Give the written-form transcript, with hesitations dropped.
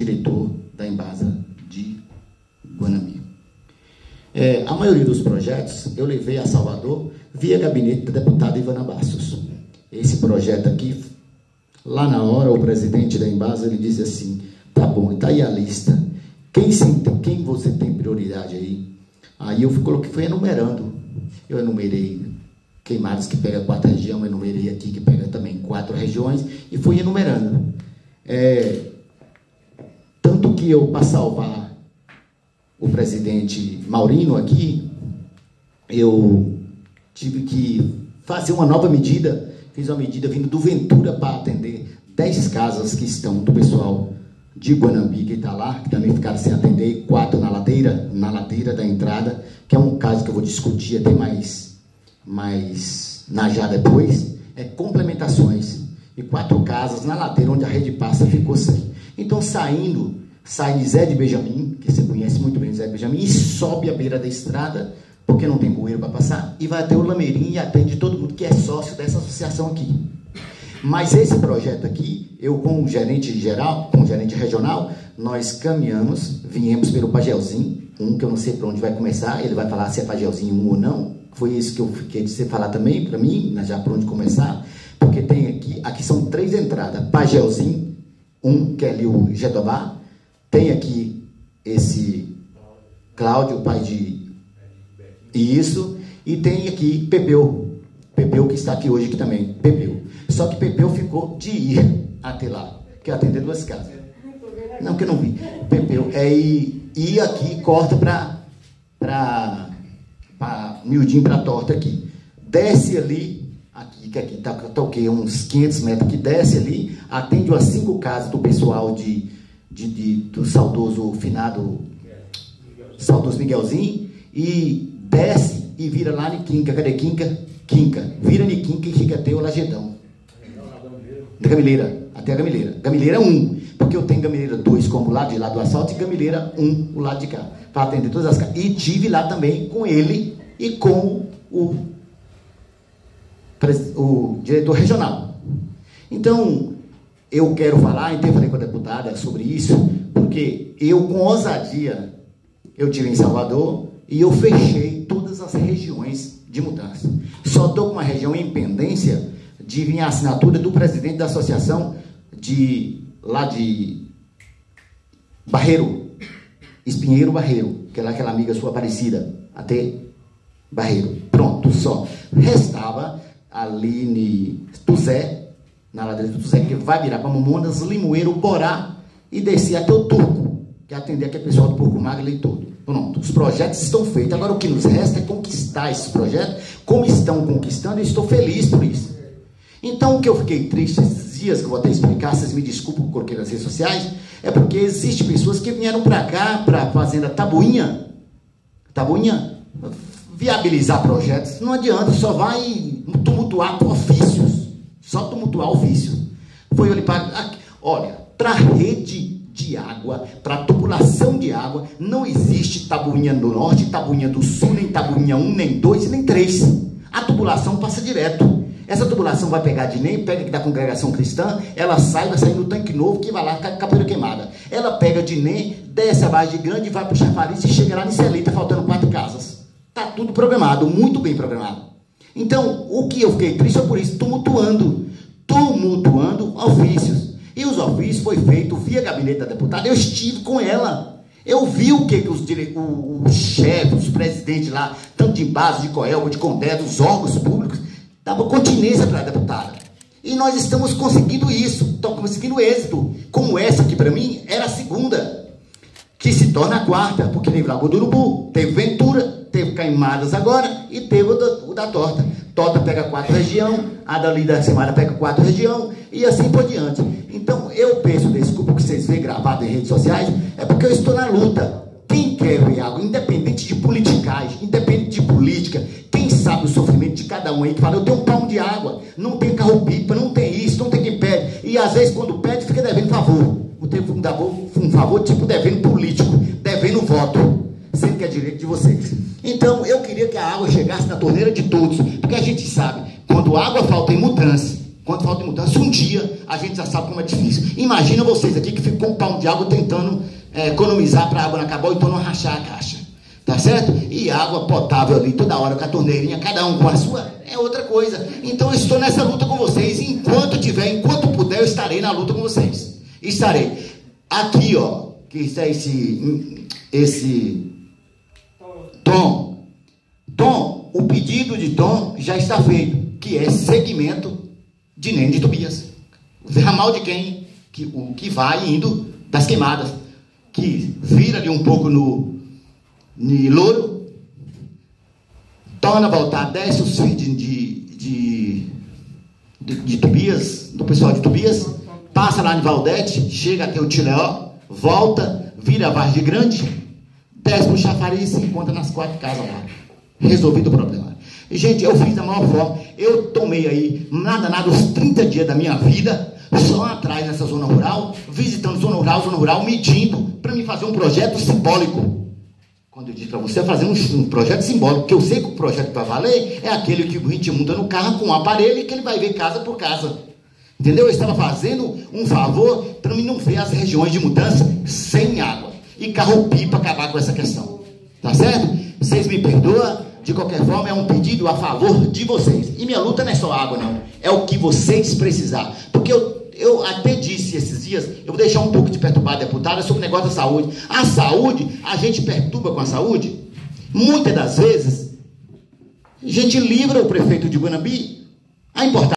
diretor da Embasa de Guanambi. A maioria dos projetos eu levei a Salvador via gabinete da deputada Ivana Bastos. Esse projeto aqui, lá na hora, o presidente da Embasa, ele disse assim, tá bom, tá aí a lista, quem você tem prioridade aí? Aí eu fui enumerando, eu enumerei Queimadas, que pega 4 regiões, eu enumerei aqui, que pega também 4 regiões, e fui enumerando. Tanto que eu, para salvar o presidente Maurino aqui, eu tive que fazer uma nova medida, fiz uma medida vindo do Ventura para atender 10 casas que estão do pessoal de Guanambi, que está lá, que também ficaram sem atender, e 4 na ladeira da entrada, que é um caso que eu vou discutir até mais já depois, complementações, e 4 casas na ladeira onde a rede passa ficou sem. Então, sai Zé de Benjamin, que você conhece muito bem Zé de Benjamin, e sobe a beira da estrada, porque não tem bueiro para passar, e vai até o Lameirinho e atende todo mundo que é sócio dessa associação aqui. Mas esse projeto aqui, eu com o gerente geral, com o gerente regional, nós viemos pelo Pagelzinho, que eu não sei para onde vai começar, ele vai falar se é Pagelzinho 1 ou não, foi isso que eu fiquei de você falar também, para mim, já para onde começar, porque tem aqui são 3 entradas, Pagelzinho, que é ali o Jetobá, tem aqui esse Cláudio, o pai de... Isso, e tem aqui Pepeu que está aqui hoje aqui também, Pepeu. Só que Pepeu ficou de ir até lá, que atender 2 casas. Não, que eu não vi. Pepeu, e aqui corta para miudinho para a torta aqui. Desce ali, que aqui tá o quê? Uns 500 metros, que desce ali, atende umas 5 casas do pessoal do saudoso finado, saudoso Miguelzinho, e desce e vira lá em Quinca. Cadê Quinca? Vira em Quinca e fica até o Lagedão. Da Gamileira, até a Gamileira. Gamileira 1, porque eu tenho Gamileira 2 como lado de lá do asfalto e Gamileira 1, o lado de cá, para atender todas as casas. E tive lá também com ele e com o diretor regional. Então, eu quero falar, então eu falei com a deputada sobre isso, porque eu, com ousadia, eu tive em Salvador e eu fechei todas as regiões de mudança. Só estou com uma região em pendência de vir a assinatura do presidente da associação lá de Barreiro, Espinheiro Barreiro, que é lá aquela amiga sua Aparecida, até Barreiro. Pronto, só. Restava ali na ladeira do Tuzé, que vai virar para Mamonas, Limoeiro, Borá e descer até o Turco, que é atender aquele pessoal do Porco Magro e todo. Pronto, os projetos estão feitos. Agora o que nos resta é conquistar esses projetos, como estão conquistando, e estou feliz por isso. Então, o que eu fiquei triste esses dias, que eu vou até explicar, vocês me desculpem que eu coloquei nas redes sociais, é porque existem pessoas que vieram para cá, para a fazenda Tabuinha, viabilizar projetos. Não adianta, só vai tumultuar ofícios, só tumultuar ofícios. Foi ali para... Olha, para rede de água, para tubulação de água, não existe Tabuinha do Norte, Tabuinha do Sul, nem Tabuinha 1, nem 2, nem 3. A tubulação passa direto. Essa tubulação vai pegar de NEM, pega aqui da congregação cristã, ela vai sair no tanque novo, que vai lá, Capoeira Queimada. Ela pega de NEM, desce a Vargem Grande, vai para o Chafariz e chega lá em Celita, faltando 4 casas. Está tudo programado, muito bem programado. Então, o que eu fiquei triste é por isso, tumultuando ofícios. E os ofícios foi feito via gabinete da deputada, eu estive com ela. Eu vi o que os chefes, os presidentes lá, tanto de base, de Coelho, de Condé, dos órgãos públicos, davam continência para a deputada. E nós estamos conseguindo isso, estamos conseguindo êxito. Como essa que para mim era a segunda, que se torna a quarta, porque teve Lagoa do Urubu, teve Ventura, teve Queimadas agora e teve o da Torta. Torta pega 4 regiões, a dali da semana pega 4 regiões e assim por diante. Então eu peço desculpa que vocês veem gravado em redes sociais, é porque eu estou na luta. Quem quer ver algo, independente de politicagem, independente de política, quem sabe o sofrimento de cada um aí que fala, eu tenho um palmo de água, não tem carro-pipa, não tem isso, não tem quem pede. E às vezes quando pede, fica devendo favor. O tempo um favor tipo devendo político, devendo voto, sendo que é direito de vocês. Então eu queria que a água chegasse na torneira de todos, porque a gente sabe, quando água falta em mudança, quanto falta de mudança. Um dia a gente já sabe como é difícil. Imagina vocês aqui que ficam com um pão de água tentando economizar para a água não acabar, ou então não rachar a caixa. Tá certo? E água potável ali toda hora com a torneirinha, cada um com a sua, é outra coisa. Então eu estou nessa luta com vocês. Enquanto puder, eu estarei na luta com vocês. Estarei. Aqui, ó, que está esse Tom, o pedido de Tom já está feito, que é segmento de Nene de Tobias. O ramal de quem? O que vai indo das queimadas, que vira ali um pouco no Louro, torna a voltar, desce os feeds de Tobias, do pessoal de Tobias, passa lá em Valdete, chega até o Tileó, volta, vira a Vargem Grande, desce pro Chafariz e se encontra nas 4 casas lá. Resolvido o problema. E, gente, eu fiz da maior forma. Eu tomei aí, nada, os 30 dias da minha vida, só atrás nessa zona rural, visitando zona rural, medindo, para me fazer um projeto simbólico. Quando eu disse para você fazer um projeto simbólico, porque eu sei que o projeto vai valer, é aquele que a gente monta no carro com um aparelho e que ele vai ver casa por casa. Entendeu? Eu estava fazendo um favor para mim não ver as regiões de mudança sem água. E carro-pipa acabar com essa questão. Tá certo? Vocês me perdoam, de qualquer forma é um pedido a favor de vocês. E minha luta não é só água, não. É o que vocês precisar. Porque eu até disse esses dias, eu vou deixar um pouco de perturbar a deputada sobre o negócio da saúde. A saúde, a gente perturba com a saúde. Muitas das vezes, a gente livra o prefeito de Guanabi a importar.